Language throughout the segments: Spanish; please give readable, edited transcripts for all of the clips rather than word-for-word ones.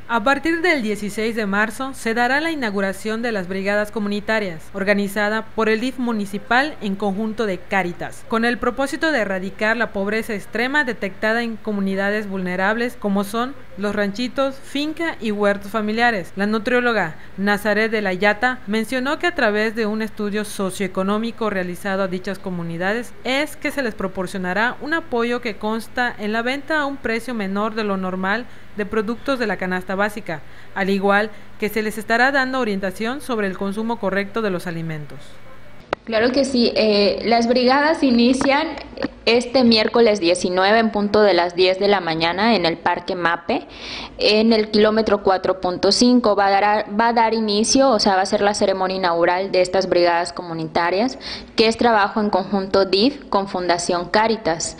A partir del 16 de marzo se dará la inauguración de las brigadas comunitarias, organizada por el DIF municipal en conjunto de Cáritas, con el propósito de erradicar la pobreza extrema detectada en comunidades vulnerables como son los ranchitos, finca y huertos familiares. La nutrióloga Nazaret de la Yata mencionó que a través de un estudio socioeconómico realizado a dichas comunidades es que se les proporcionará un apoyo que consta en la venta a un precio menor de lo normal de productos de la canasta básica, al igual que se les estará dando orientación sobre el consumo correcto de los alimentos. Claro que sí, las brigadas inician este miércoles 19 en punto de las 10 de la mañana en el Parque Mape, en el kilómetro 4.5. Va a dar inicio, o sea, va a ser la ceremonia inaugural de estas brigadas comunitarias, que es trabajo en conjunto DIF con Fundación Cáritas.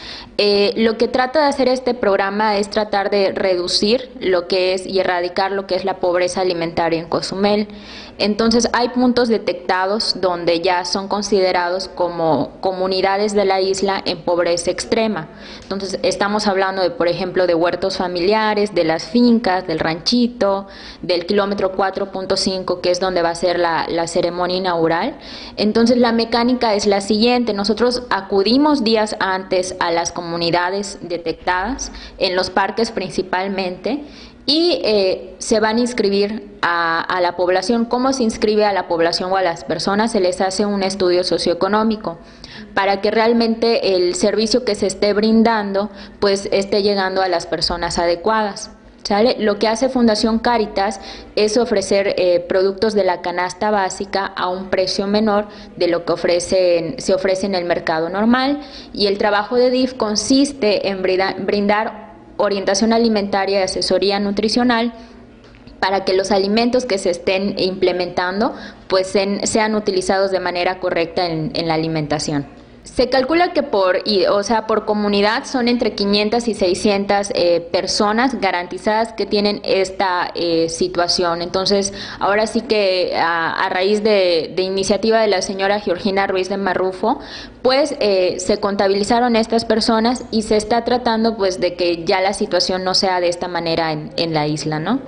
Lo que trata de hacer este programa es tratar de reducir lo que es y erradicar lo que es la pobreza alimentaria en Cozumel. Entonces hay puntos detectados donde ya son considerados como comunidades de la isla en pobreza extrema. Entonces estamos hablando de, por ejemplo, de huertos familiares, de las fincas, del ranchito, del kilómetro 4.5, que es donde va a ser la ceremonia inaugural. Entonces la mecánica es la siguiente: nosotros acudimos días antes a las comunidades detectadas, en los parques principalmente, y se van a inscribir a la población. ¿Cómo se inscribe a la población o a las personas? Se les hace un estudio socioeconómico para que realmente el servicio que se esté brindando pues esté llegando a las personas adecuadas. ¿Sale? Lo que hace Fundación Cáritas es ofrecer productos de la canasta básica a un precio menor de lo que se ofrece en el mercado normal, y el trabajo de DIF consiste en brindar orientación alimentaria y asesoría nutricional para que los alimentos que se estén implementando pues sean utilizados de manera correcta en la alimentación. Se calcula que por comunidad son entre 500 y 600 personas garantizadas que tienen esta situación. Entonces, ahora sí que a raíz de iniciativa de la señora Georgina Ruiz de Marrufo, pues se contabilizaron estas personas y se está tratando pues de que ya la situación no sea de esta manera en la isla, ¿no?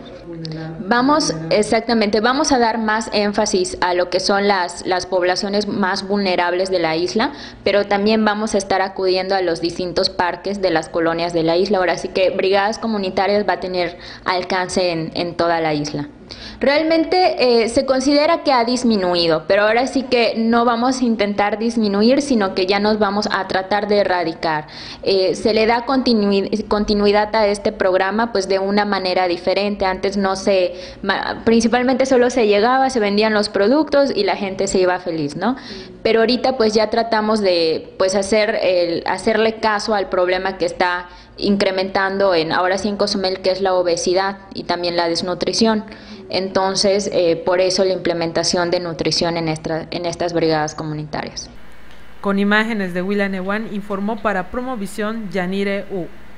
Vamos a dar más énfasis a lo que son las poblaciones más vulnerables de la isla, pero también vamos a estar acudiendo a los distintos parques de las colonias de la isla. Ahora sí que brigadas comunitarias va a tener alcance en toda la isla. Realmente se considera que ha disminuido, pero ahora sí que no vamos a intentar disminuir, sino que ya nos vamos a tratar de erradicar. Se le da continuidad a este programa pues de una manera diferente. Antes principalmente solo se llegaba, se vendían los productos y la gente se iba feliz, ¿no? Pero ahorita pues ya tratamos de pues hacerle caso al problema que está incrementando ahora sí en Cozumel, que es la obesidad y también la desnutrición. Entonces, por eso la implementación de nutrición en estas brigadas comunitarias. Con imágenes de Willa Newan informó para Promovisión Yanire U.